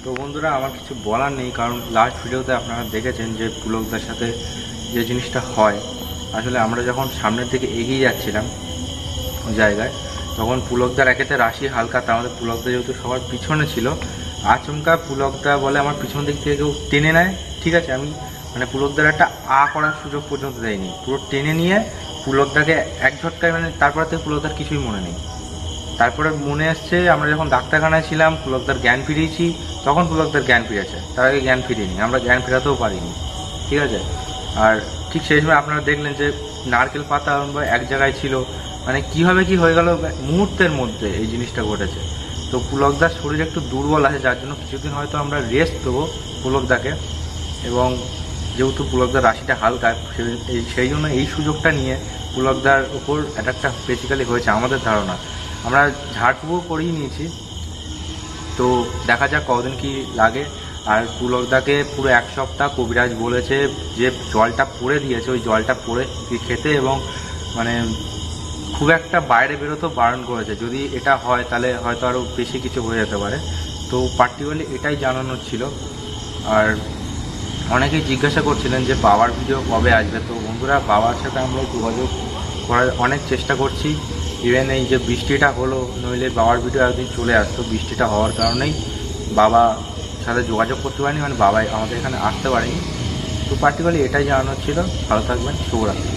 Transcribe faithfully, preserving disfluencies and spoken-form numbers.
তো বন্ধুরা আমার কিছু বলার নেই, কারণ লাস্ট ভিডিওতে আপনারা দেখেছেন যে পুলকদার সাথে যে জিনিসটা হয়। আসলে আমরা যখন সামনের দিকে এগিয়ে যাচ্ছিলাম জায়গায়, তখন পুলকদার একেতে রাশি হালকা, তার মধ্যে পুলকদা যেহেতু সবার পিছনে ছিল, আচমকা পুলকদা বলে আমার পিছন দিক থেকে কেউ টেনে নেয়। ঠিক আছে, আমি মানে পুলকদার একটা আ করার সুযোগ পর্যন্ত দেয়নি, পুরো টেনে নিয়ে পুলকদাকে এক ঝটকায়, মানে তারপর থেকে পুলকদার কিছুই মনে নেই। তারপরে মনে আসছে আমরা যখন ডাক্তারখানায় ছিলাম, পুলকদার জ্ঞান ফিরিয়েছি, তখন পুলকদার জ্ঞান ফিরেছে, তার আগে জ্ঞান ফিরিনি, আমরা জ্ঞান ফেরাতেও পারিনি। ঠিক আছে, আর ঠিক সেই সময় আপনারা দেখলেন যে নারকেল পাতা এক জায়গায় ছিল, মানে কীভাবে কি হয়ে গেল মুহূর্তের মধ্যে এই জিনিসটা ঘটেছে। তো পুলকদার শরীর একটু দুর্বল আছে, যার জন্য কিছুদিন হয়তো আমরা রেস্ট দেবো পুলকদাকে, এবং যেহেতু পুলকদার রাশিটা হালকা, সেই জন্য এই সুযোগটা নিয়ে পুলকদার উপর অ্যাটাকটা বেসিক্যালি হয়েছে আমাদের ধারণা। আমরা ঝাড়ফুঁকও করিয়ে নিয়েছি, তো দেখা যাক কদিন কি লাগে। আর পুলকদাকে পুরো এক সপ্তাহ কবিরাজ বলেছে যে জলটা পড়ে দিয়েছে, ওই জলটা পড়ে খেতে, এবং মানে খুব একটা বাইরে বেরোতেও বারণ করেছে। যদি এটা হয় তাহলে হয়তো আরও বেশি কিছু হয়ে যেতে পারে। তো পার্টিকুলারলি এটাই জানানোর ছিল। আর অনেকেই জিজ্ঞাসা করছিলেন যে বাবার ভিডিও কবে আসবে। তো বন্ধুরা, বাবার সাথে আমরা যোগাযোগ করার অনেক চেষ্টা করছি। ইভেন এই যে বৃষ্টিটা হলো, নইলে বাবার ভিডিও একদিন চলে আসতো, বৃষ্টিটা হওয়ার কারণেই বাবা সাথে যোগাযোগ করতে পারিনি, মানে বাবা আমাদের এখানে আসতে পারেনি। তো পার্টিকুলারলি এটাই জানানোর ছিল। ভালো থাকবেন, শুভরাত্রি।